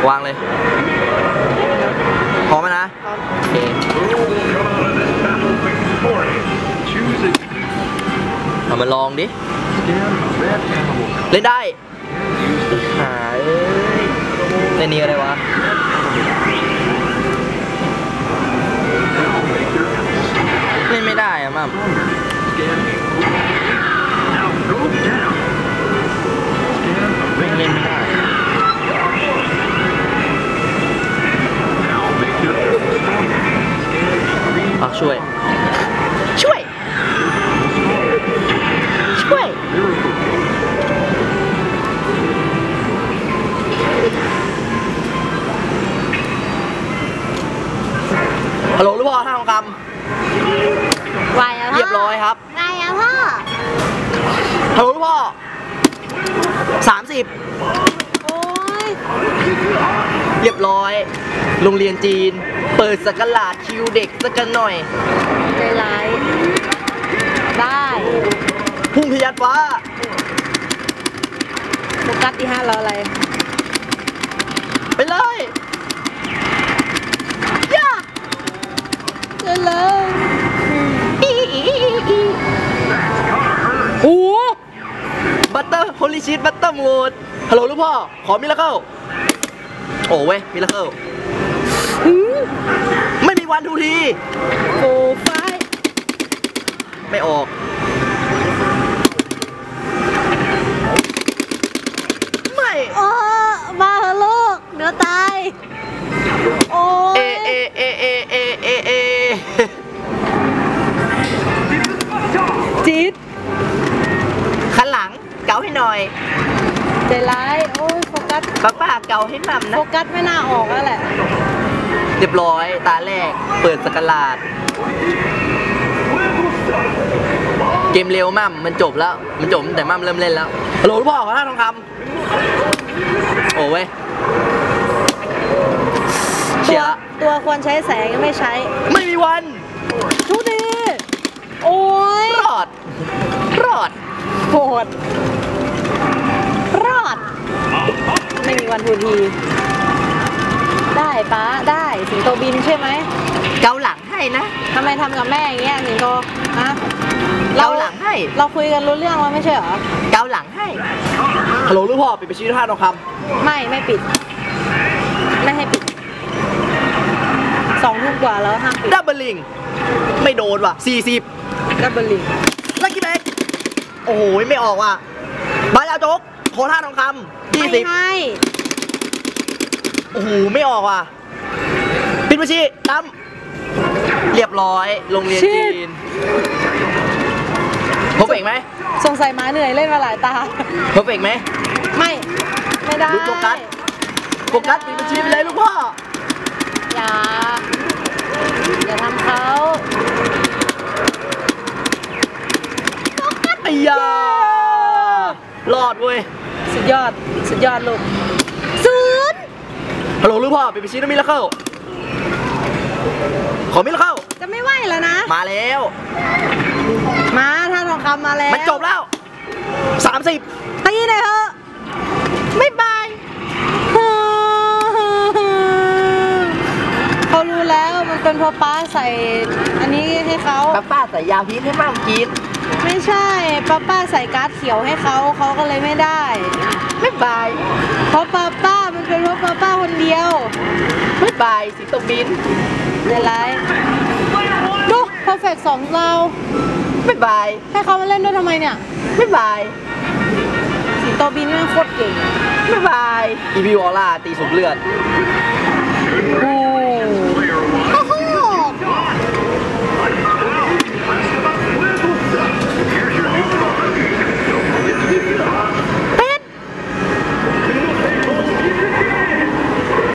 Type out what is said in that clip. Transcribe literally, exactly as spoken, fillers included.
วางเลยพร้อมไหมนะโอเคเอามาลองดิเล่นได้หาเล่นนี้อะไรวะเล่นไม่ได้อะมั่มเล่นไม่ได้อ่ะช่วยช่วยช่วยฮัลโหลลูกพ่อท่าทองคำไหวแล้วพ่อเรียบร้อยครับไหวแล้วพ่อฮัลโหลลูกพ่อสามสิบโอ้ยเรียบร้อยโรงเรียนจีนเปิดสกราดคิวเด็กสักกันหน่อยใจร้ายได้พุ่งทะยานฟ้าโฟกัสที่ห้าเราอะไรไปเลยย่าไปเลยโอ้บัตเตอร์โฮลิชีตบัตเตอร์มูดฮัลโหลลูกพ่อขอมิราเคิลโอ้เว้ยมิราเคิลไม่มีวันทูทีโอ้ไฟไม่ออกไม่โอ้มาเหอะลูกเดี๋ยวตายโอ้เอเอเอเอเอเอเอจี๊ดขันหลังเกาให้หน่อยใจร้ายโอ้ยโฟกัสป้าป้าเกาให้มั่มนะโฟกัสไม่น่าออกแล้วแหละเรียบร้อยตาแรกเปิดสกราดเกมเร็วมั่มมันจบแล้วมันจบแต่มั่มเริ่มเล่นแล้วฮัลโหลลูกพ่อขอท่าทองคำโอ้เว้ยเชียร์ตัวควรใช้แสงไม่ใช้ไม่มีวันทุดีโอ้ยรอดรอดโหดรอดไม่มีวันทูทีได้ป้าได้สิงโตบินใช่ไหมเกาหลังให้นะทำไมทำกับแม่อย่างเงี้ยสิงโตฮะเกาหลังให้เราคุยกันรู้เรื่องแล้วไม่ใช่เหรอเกาหลังให้ฮัลโหลลูกพ่อปิดไปชี้ท่าทองคำไม่ไม่ปิดไม่ให้ปิดสองทุ่มกว่าแล้วห้ามปิดดับเบิลลิงไม่โดนว่ะสี่สิบดับเบิลลิงลักกี้แบ็กโอ้โหไม่ออกว่ะบาลาโจ๊กขอท่าทองคำยี่สิบไม่ให้โอ้โหไม่ออกว่ะปิดบัญชีตั้มเรียบร้อยโรงเรียนจีนเพอร์เฟกต์ไหมสงสัยม้าเหนื่อยเล่นมาหลายตาเพอร์เฟกต์ไหมไม่ไม่ได้ลูกโฟกัสโฟกัสปิดบัญชีไปเลยลูกพ่ออย่าอย่าทำเขาไอ้ยารอดเว้ยสุดยอดสุดยอดลูกศูนย์ฮัลโหลลูกพ่อปิดบัญชีต้องมิราเคิลขอมิราเคิลจะไม่ไหวแล้วนะมาแล้วมาท่าทองคำมาแล้วมันจบแล้วสามสิบตีเลยเถอะไม่บายเขารู้แล้วมันเป็นเพราะป้าใส่อันนี้ให้เขาป้าป้าใส่ยาพิษให้มั่งกินไม่ใช่ป้าป้าใส่การ์ดเขียวให้เขาเขาก็เลยไม่ได้ไม่บายเพราะป้าป้ามันเป็นเพราะป้าป้าคนเดียวไม่บายสิงโตบินเดี๋ยวไรดูเพอร์เฟกต์สองเราไม่บายให้เขามาเล่นด้วยทำไมเนี่ยไม่บายสิงโตบินมันโคตรเก่งไม่บายอีพีวอลล่าตีสุกเลือดโอ้